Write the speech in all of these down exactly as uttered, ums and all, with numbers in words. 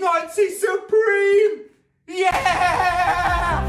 neunzig Supreme! Yeah!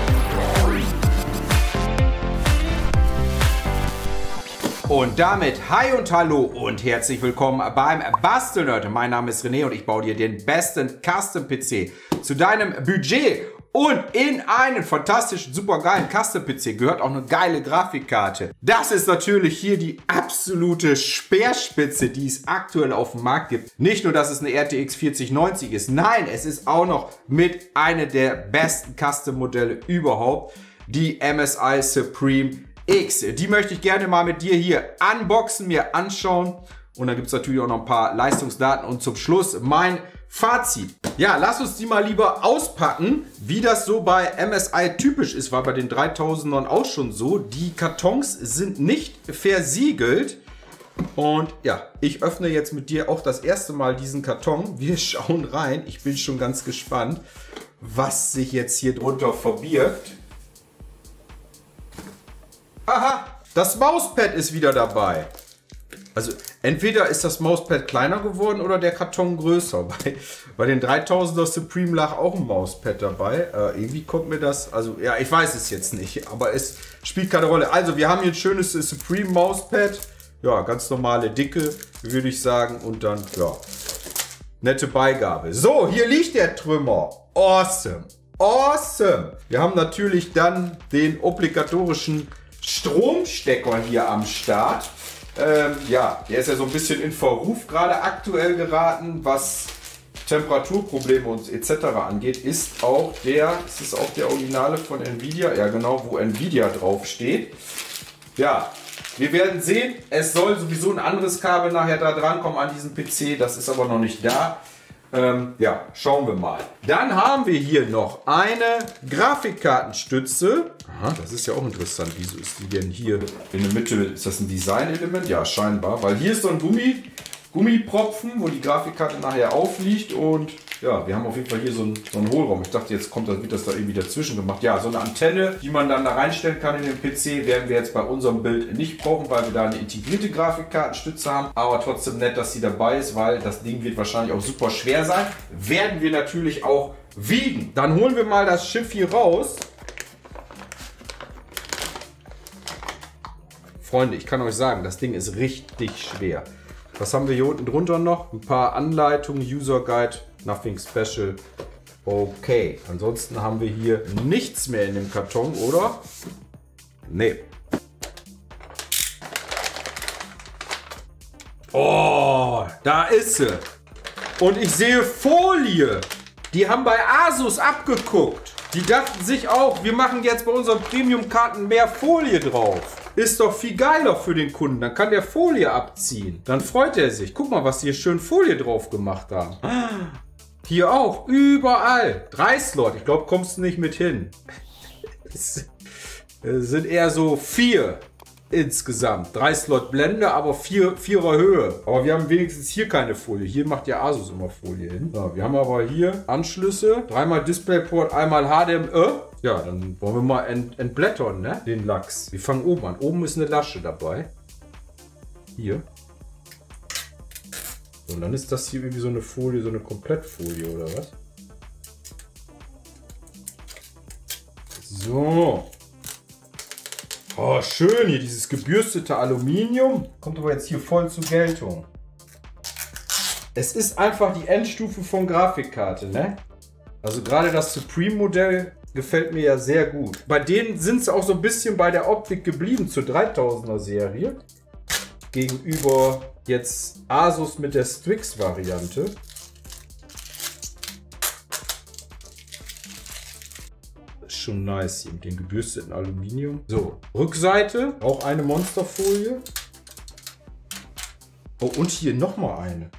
Und damit hi und hallo und herzlich willkommen beim Bastelnerd. Mein Name ist René und ich baue dir den besten Custom-P C zu deinem Budget. Und in einen fantastischen, supergeilen Custom-P C gehört auch eine geile Grafikkarte. Das ist natürlich hier die absolute Speerspitze, die es aktuell auf dem Markt gibt. Nicht nur, dass es eine R T X vierzig neunzig ist, nein, es ist auch noch mit einer der besten Custom-Modelle überhaupt, die M S I Supreme X. Die möchte ich gerne mal mit dir hier unboxen, mir anschauen. Und dann gibt es natürlich auch noch ein paar Leistungsdaten und zum Schluss mein Fazit. Ja, lass uns die mal lieber auspacken, wie das so bei M S I typisch ist, war bei den dreitausendern auch schon so. Die Kartons sind nicht versiegelt. Und ja, ich öffne jetzt mit dir auch das erste Mal diesen Karton. Wir schauen rein. Ich bin schon ganz gespannt, was sich jetzt hier drunter verbirgt. Aha, das Mauspad ist wieder dabei. Also entweder ist das Mauspad kleiner geworden oder der Karton größer. Bei, bei den dreitausender Supreme lag auch ein Mauspad dabei. Äh, irgendwie kommt mir das, also ja, ich weiß es jetzt nicht, aber es spielt keine Rolle. Also wir haben hier ein schönes Supreme Mauspad. Ja, ganz normale Dicke, würde ich sagen. Und dann, ja, nette Beigabe. So, hier liegt der Trümmer. Awesome. Awesome. Wir haben natürlich dann den obligatorischen Stromstecker hier am Start. Ähm, ja, der ist ja so ein bisschen in Verruf gerade aktuell geraten, was Temperaturprobleme und et cetera angeht. Ist auch der, ist es auch der Originale von Nvidia? Ja, genau, wo Nvidia drauf steht. Ja, wir werden sehen. Es soll sowieso ein anderes Kabel nachher da dran kommen an diesen P C. Das ist aber noch nicht da. Ähm, ja, schauen wir mal. Dann haben wir hier noch eine Grafikkartenstütze. Aha, das ist ja auch interessant. Wieso ist die denn hier in der Mitte? Ist das ein Design-Element? Ja, scheinbar. Weil hier ist so ein Gummi, Gummipropfen, wo die Grafikkarte nachher aufliegt. Und ja, wir haben auf jeden Fall hier so einen, so einen Hohlraum. Ich dachte, jetzt kommt das, wird das da irgendwie dazwischen gemacht. Ja, so eine Antenne, die man dann da reinstellen kann in den P C, werden wir jetzt bei unserem Bild nicht brauchen, weil wir da eine integrierte Grafikkartenstütze haben. Aber trotzdem nett, dass sie dabei ist, weil das Ding wird wahrscheinlich auch super schwer sein. Werden wir natürlich auch wiegen. Dann holen wir mal das Schiff hier raus. Freunde, ich kann euch sagen, das Ding ist richtig schwer. Was haben wir hier unten drunter noch? Ein paar Anleitungen, User Guide, nothing special. Okay, ansonsten haben wir hier nichts mehr in dem Karton, oder? Nee. Oh, da ist sie. Und ich sehe Folie. Die haben bei Asus abgeguckt. Die dachten sich auch, wir machen jetzt bei unseren Premium-Karten mehr Folie drauf. Ist doch viel geiler für den Kunden. Dann kann der Folie abziehen. Dann freut er sich. Guck mal, was die hier schön Folie drauf gemacht haben. Hier auch. Überall. Drei Slot. Ich glaube, kommst du nicht mit hin. Es sind eher so vier insgesamt. Drei Slot Blende, aber vier, vierer Höhe. Aber wir haben wenigstens hier keine Folie. Hier macht ja Asus immer Folie hin. Ja, wir haben aber hier Anschlüsse. Dreimal DisplayPort, einmal H D M I. Ja, dann wollen wir mal ent entblättern, ne? Den Lachs. Wir fangen oben an. Oben ist eine Lasche dabei. Hier. So, und dann ist das hier irgendwie so eine Folie, so eine Komplettfolie oder was? So. Oh, schön hier, dieses gebürstete Aluminium. Kommt aber jetzt hier voll zur Geltung. Es ist einfach die Endstufe von Grafikkarte, ne? Also gerade das Supreme-Modell gefällt mir ja sehr gut. Bei denen sind sie auch so ein bisschen bei der Optik geblieben zur dreitausender Serie. Gegenüber jetzt Asus mit der Strix-Variante. Ist schon nice hier mit dem gebürsteten Aluminium. So, Rückseite, auch eine Monsterfolie. Oh, und hier nochmal eine.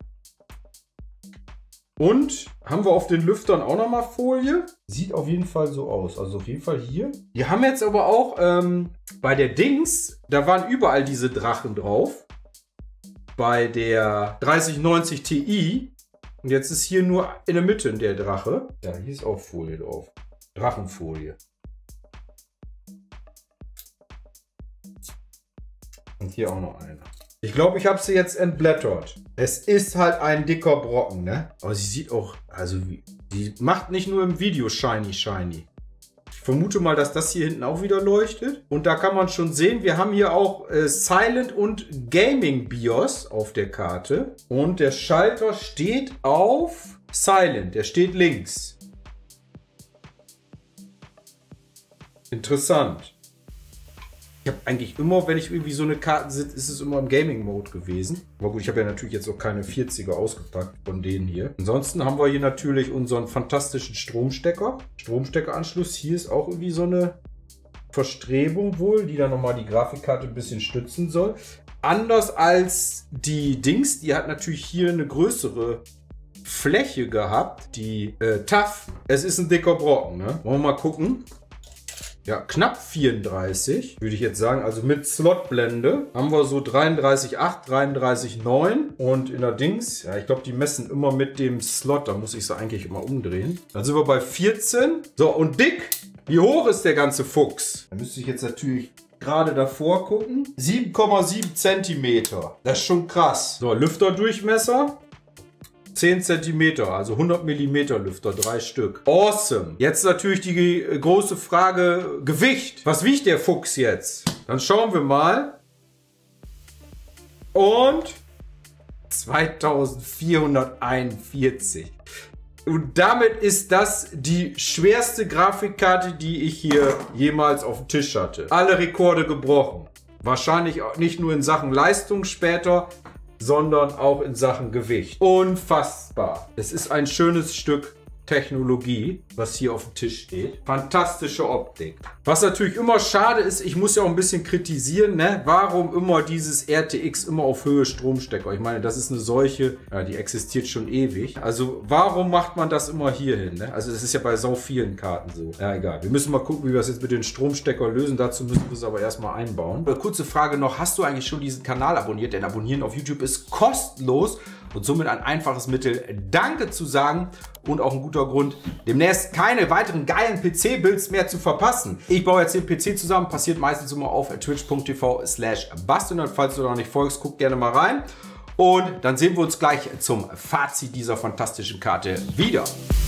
Und haben wir auf den Lüftern auch nochmal Folie. Sieht auf jeden Fall so aus. Also auf jeden Fall hier. Wir haben jetzt aber auch ähm, bei der Dings, da waren überall diese Drachen drauf. Bei der dreißig neunzig Ti. Und jetzt ist hier nur in der Mitte der Drache. Ja, hier ist auch Folie drauf. Drachenfolie. Und hier auch noch eine. Ich glaube, ich habe sie jetzt entblättert. Es ist halt ein dicker Brocken, ne? Aber sie sieht auch, also die macht nicht nur im Video shiny, shiny. Ich vermute mal, dass das hier hinten auch wieder leuchtet. Und da kann man schon sehen, wir haben hier auch äh, Silent und Gaming BIOS auf der Karte. Und der Schalter steht auf Silent, der steht links. Interessant. Ich habe eigentlich immer, wenn ich irgendwie so eine Karte sitze, ist es immer im Gaming-Mode gewesen. Aber gut, ich habe ja natürlich jetzt auch keine vierziger ausgepackt von denen hier. Ansonsten haben wir hier natürlich unseren fantastischen Stromstecker. Stromsteckeranschluss. Hier ist auch irgendwie so eine Verstrebung wohl, die dann nochmal die Grafikkarte ein bisschen stützen soll. Anders als die Dings, die hat natürlich hier eine größere Fläche gehabt. Die äh, T A F. Es ist ein dicker Brocken, ne? Wollen wir mal gucken. Ja, knapp vierunddreißig, würde ich jetzt sagen. Also mit Slotblende haben wir so dreiunddreißig Komma acht, dreiunddreißig Komma neun. Und in der Dings, ja, ich glaube, die messen immer mit dem Slot. Da muss ich sie eigentlich immer umdrehen. Dann sind wir bei vierzehn. So, und dick. Wie hoch ist der ganze Fuchs? Da müsste ich jetzt natürlich gerade davor gucken. sieben Komma sieben Zentimeter. Das ist schon krass. So, Lüfterdurchmesser. zehn Zentimeter, also hundert Millimeter Lüfter, drei Stück. Awesome. Jetzt natürlich die große Frage Gewicht. Was wiegt der Fuchs jetzt? Dann schauen wir mal. Und zweitausendvierhunderteinundvierzig. Und damit ist das die schwerste Grafikkarte, die ich hier jemals auf dem Tisch hatte. Alle Rekorde gebrochen. Wahrscheinlich auch nicht nur in Sachen Leistung später, sondern auch in Sachen Gewicht. Unfassbar. Es ist ein schönes Stück Technologie, was hier auf dem Tisch steht. Fantastische Optik. Was natürlich immer schade ist, ich muss ja auch ein bisschen kritisieren, ne? Warum immer dieses R T X immer auf Höhe Stromstecker? Ich meine, das ist eine Seuche, ja, die existiert schon ewig. Also warum macht man das immer hier hin? Ne? Also das ist ja bei so vielen Karten so. Ja, egal. Wir müssen mal gucken, wie wir das jetzt mit den Stromstecker lösen. Dazu müssen wir es aber erstmal einbauen. Eine kurze Frage noch, hast du eigentlich schon diesen Kanal abonniert? Denn Abonnieren auf YouTube ist kostenlos und somit ein einfaches Mittel, Danke zu sagen und auch ein guter Grund, demnächst keine weiteren geilen P C-Builds mehr zu verpassen. Ich baue jetzt den P C zusammen, passiert meistens immer auf twitch punkt t v slash bastelnerd. Falls du noch nicht folgst, guck gerne mal rein. Und dann sehen wir uns gleich zum Fazit dieser fantastischen Karte wieder.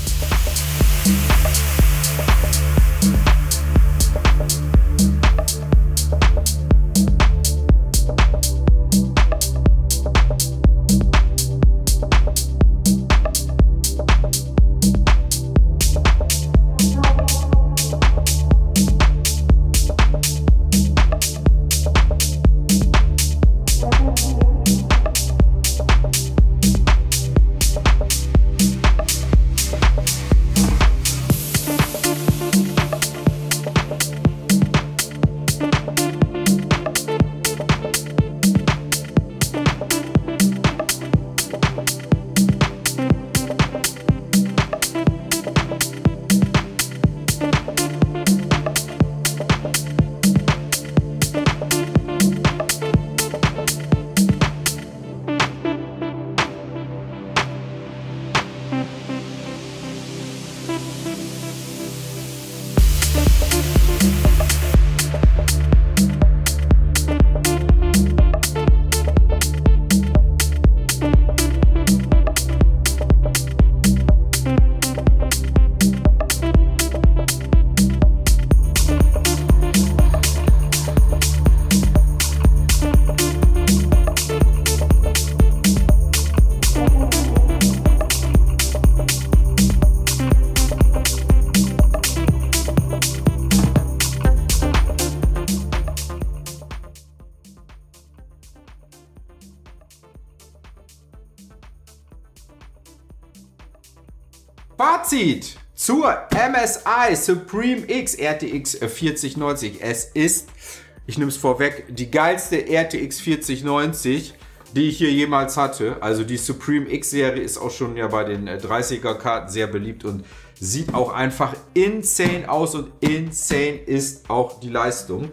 Fazit zur M S I Supreme X R T X vierzig neunzig. Es ist, ich nehme es vorweg, die geilste R T X vierzig neunzig, die ich hier jemals hatte. Also die Supreme X-Serie ist auch schon ja bei den dreißiger Karten sehr beliebt und sieht auch einfach insane aus und insane ist auch die Leistung.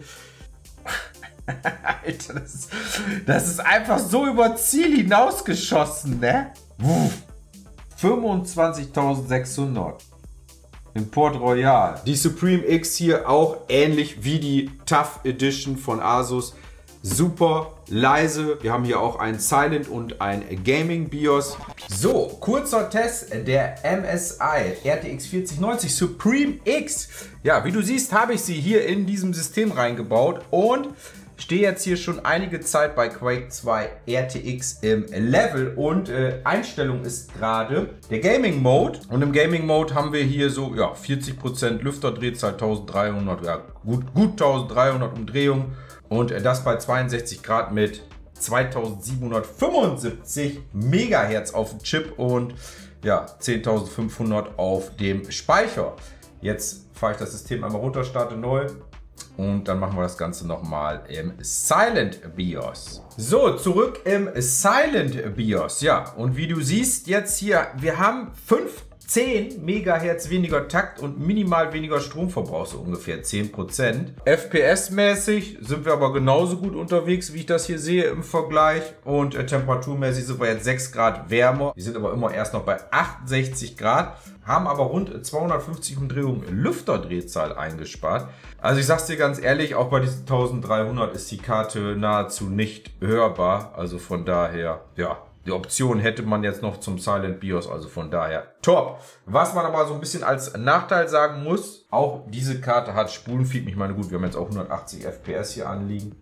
Alter, das ist, das ist einfach so über Ziel hinausgeschossen, ne? fünfundzwanzigtausendsechshundert im Port Royal. Die Supreme X hier auch ähnlich wie die Tough Edition von Asus. super leise. Wir haben hier auch ein Silent und ein Gaming BIOS. So, kurzer Test der M S I R T X vierzig neunzig Supreme X. Ja, wie du siehst, habe ich sie hier in diesem System reingebaut und stehe jetzt hier schon einige Zeit bei Quake zwei R T X im Level und äh, Einstellung ist gerade der Gaming Mode. Und im Gaming Mode haben wir hier so ja, vierzig Prozent Lüfterdrehzahl, eintausenddreihundert, ja, gut, gut eintausenddreihundert Umdrehungen. Und das bei zweiundsechzig Grad mit zweitausendsiebenhundertfünfundsiebzig Megahertz auf dem Chip und ja, zehntausendfünfhundert auf dem Speicher. Jetzt fahre ich das System einmal runter, starte neu und dann machen wir das Ganze nochmal im Silent BIOS. So, zurück im Silent BIOS. Ja, und wie du siehst jetzt hier, wir haben fünfzehn Megahertz weniger Takt und minimal weniger Stromverbrauch, so ungefähr zehn Prozent. F P S-mäßig sind wir aber genauso gut unterwegs, wie ich das hier sehe im Vergleich. Und äh, temperaturmäßig sind wir jetzt sechs Grad wärmer. Wir sind aber immer erst noch bei achtundsechzig Grad, haben aber rund zweihundertfünfzig Umdrehungen Lüfterdrehzahl eingespart. Also ich sag's dir ganz ehrlich, auch bei diesen eintausenddreihundert ist die Karte nahezu nicht hörbar. Also von daher, ja. Die Option hätte man jetzt noch zum Silent BIOS, also von daher top. Was man aber so ein bisschen als Nachteil sagen muss, auch diese Karte hat Spulenfiepen. Ich meine, gut, wir haben jetzt auch hundertachtzig F P S hier anliegen.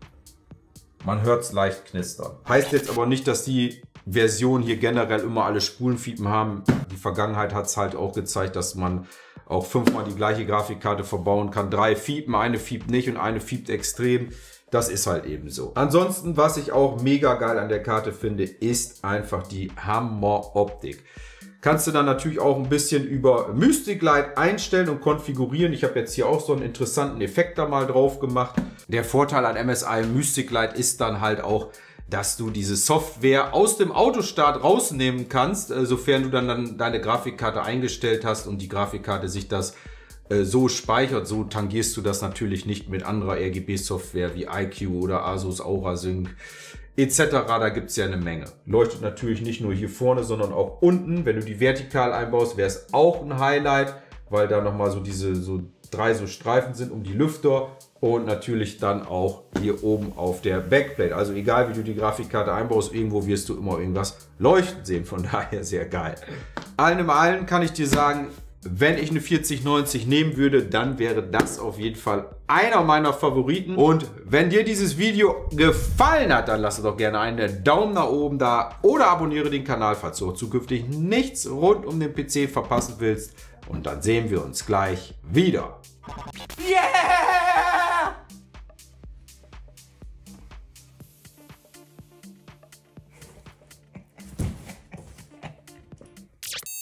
Man hört es leicht knistern. Heißt jetzt aber nicht, dass die Versionen hier generell immer alle Spulenfiepen haben. Die Vergangenheit hat es halt auch gezeigt, dass man auch fünfmal die gleiche Grafikkarte verbauen kann. Drei fiepen, eine fiept nicht und eine fiept extrem. Das ist halt eben so. Ansonsten, was ich auch mega geil an der Karte finde, ist einfach die Hammer-Optik. Kannst du dann natürlich auch ein bisschen über Mystic Light einstellen und konfigurieren. Ich habe jetzt hier auch so einen interessanten Effekt da mal drauf gemacht. Der Vorteil an M S I Mystic Light ist dann halt auch, dass du diese Software aus dem Autostart rausnehmen kannst, sofern du dann, dann deine Grafikkarte eingestellt hast und die Grafikkarte sich das so speichert. So tangierst du das natürlich nicht mit anderer R G B-Software wie I Q oder Asus AuraSync et cetera. Da gibt es ja eine Menge. Leuchtet natürlich nicht nur hier vorne, sondern auch unten. Wenn du die vertikal einbaust, wäre es auch ein Highlight, weil da nochmal so diese so drei so Streifen sind um die Lüfter und natürlich dann auch hier oben auf der Backplate. Also egal wie du die Grafikkarte einbaust, irgendwo wirst du immer irgendwas leuchten sehen. Von daher sehr geil. Allen im Allen kann ich dir sagen, wenn ich eine vierzig neunzig nehmen würde, dann wäre das auf jeden Fall einer meiner Favoriten. Und wenn dir dieses Video gefallen hat, dann lass doch gerne einen Daumen nach oben da oder abonniere den Kanal, falls du auch zukünftig nichts rund um den P C verpassen willst. Und dann sehen wir uns gleich wieder. Yeah!